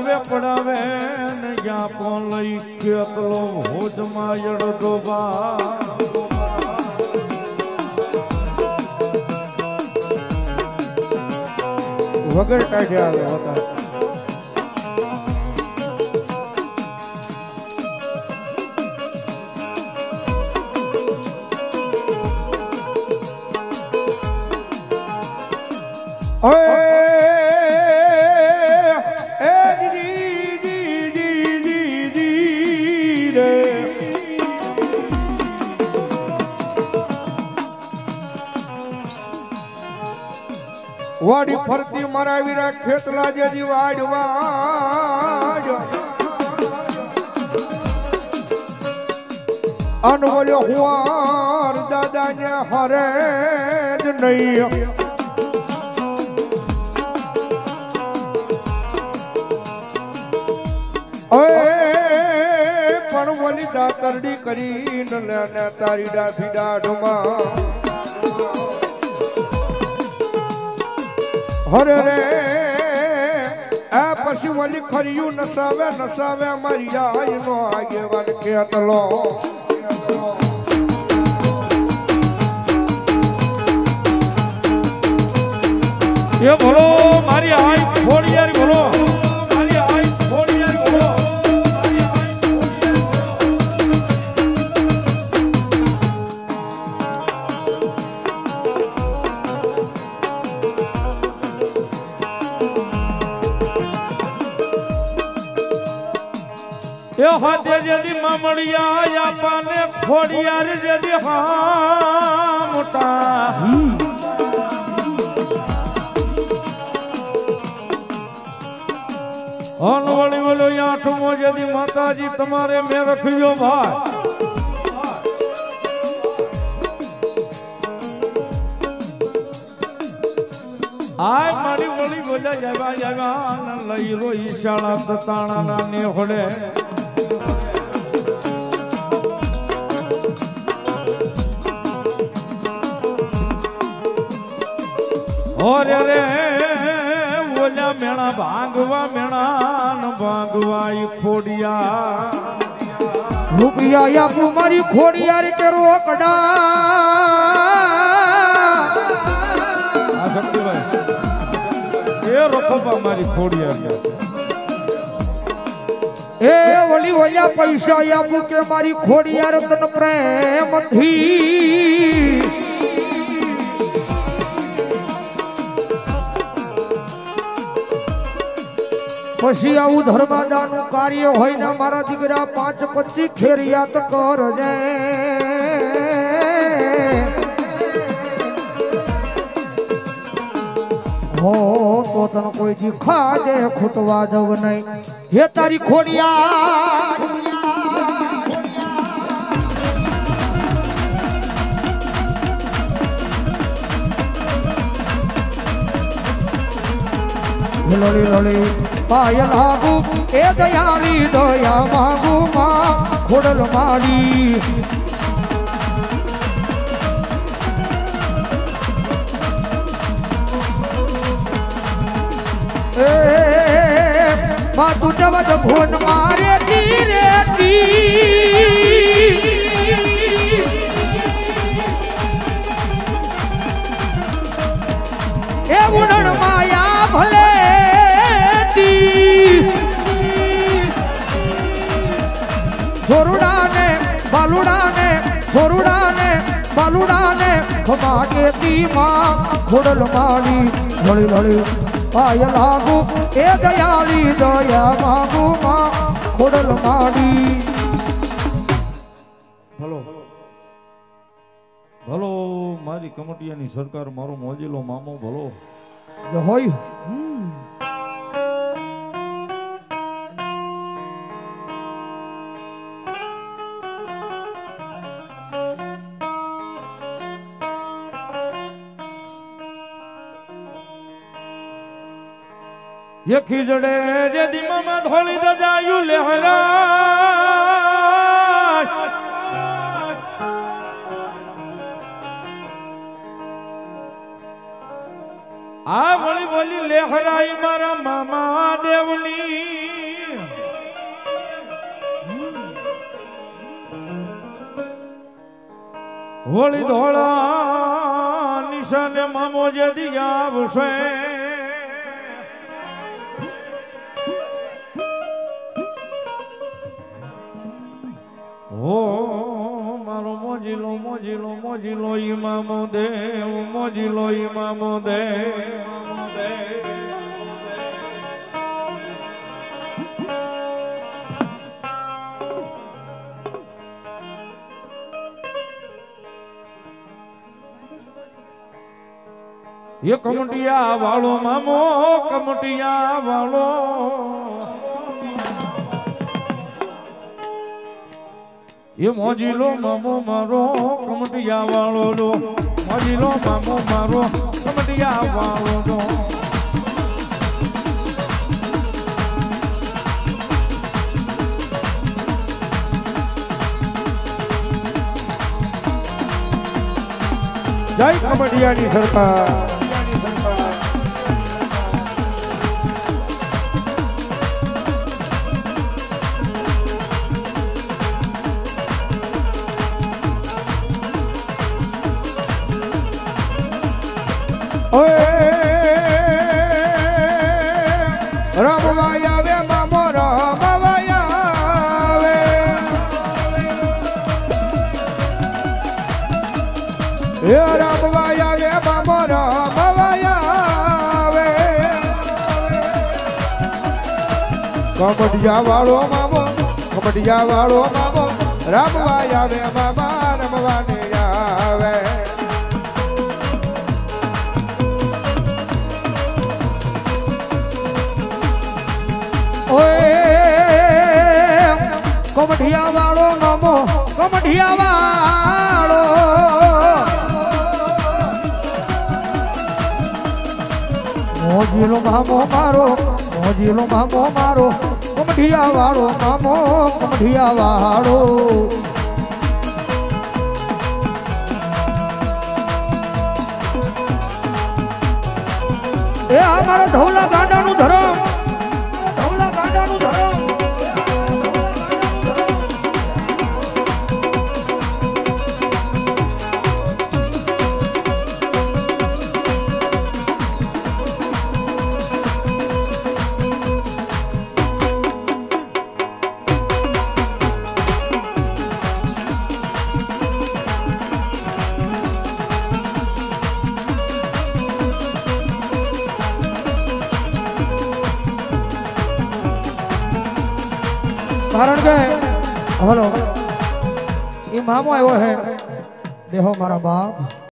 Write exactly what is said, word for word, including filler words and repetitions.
પડાવે પડાવે ને યા પણ લઈ ખેતલો ભોજમાં યડો બા વગર કાઢે આવે હોતા ઓય વાડી ફરતી મારા વીરા ખેતલા જેદી વાડવા અનવલ્યો હુઆર દાદા ને હરે જ નહીં પણ વલી દાતરડી કરીને ને તારી ડાભી દાઢમાં હરે રે આ પછી વલી ખર્યું નસાવે નસાવે મારી આઈ નો આગેવાન ખેતલો એ બોલો મારી આઈ થોડી યાર બોલો મારી આઈ થોડી યાર બોલો મારી આઈ થોડી યાર એ હાથે જેદી મામડિયા આપાને થોડી યાર જેદી હા મોટા અનવળી વલો આઠમો જેદી માતાજી તમારે મેં રખ્યો ભાઈ આય મારી વળી બોલ્યા જાવા જાવા લઈ રો ઈશાળા તતાણા ના નેહડે ઓરે રે બોલ્યા મેણા ભાંગવા મેણા ન ભાંગવા ઈ ખોડિયા રૂપિયા આપું મારી ખોડિયાર કે રોકડા આ શક્તિભાઈ એ રોકવા મારી ખોડિયાર એ ઓલી ઓલ્યા પૈસા આપું કે મારી ખોડિયાર તન પ્રેમથી પછી આવું ધર્માદાનું કાર્ય હોય ને મારા દીકરા પાંચ પચી ખેરિયાત કરજે હો તો તને કોઈ જી ખાજે ખૂટવા દવ નહીં હે તારી ખોડિયાર લોલી લોલી પાયલ આગુ એ દયાળી દયા માગુ માં ખોડલ માડી એ માં તું જવદ ભોન મારે ધીરે એ ઉડણ માયા ભલે છોરુડાને બાલુડાને છોરુડાને બાલુડાને ખમાગે તીમાં ખોડલ માડી લળી લળી પાય લાગુ એ દયાળી દયા માગુ માં ખોડલ માડી ભલો ભલો મારી કમટિયાની સરકાર મારો મોજીલો મામો ભલો હોય ये खिजड़े जदी मामा धोली दजायु लहरा आ बोली बोली लहराई मारा मामा देवली હોળી ધોળા નિશાને મામો જદી આવશે હો મારો મોજીલો મોજીલો મોજીલો ઈમામો દેવ મોજીલો ઈમામો દેવ ये कमटिया वालो मामो कमटिया वालो ये मोजीलो मामो मारो कमटिया वालो लो मोजीलो मामो मारो कमटिया वालो लो जय कमटिया की सरकार रमवाया वे मामो रमवाया वे ये रमवाया वे मामो रमवाया वे कमटिया वालो मामो कमटिया वालो मामो रमवाया वे मामा रमवाने आवे कमठिया वालो मामो कमठिया वालो मोजीलो मामो मारो मोजीलो मामो मारो कमठिया वालो मामो कमठिया वालो ए हमारा ढोला गांडा नु धरम ढोला गांडा नु धरम कारण के हेलो ये मामो आयो है देखो मारा बाप